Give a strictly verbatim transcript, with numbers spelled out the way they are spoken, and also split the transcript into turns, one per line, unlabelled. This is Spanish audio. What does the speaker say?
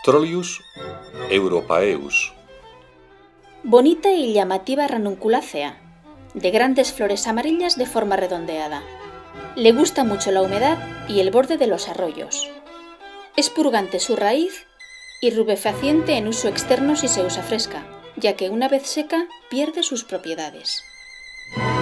Trollius europaeus.
Bonita y llamativa ranunculácea, de grandes flores amarillas de forma redondeada. Le gusta mucho la humedad y el borde de los arroyos. Es purgante su raíz y rubefaciente en uso externo si se usa fresca, ya que una vez seca pierde sus propiedades.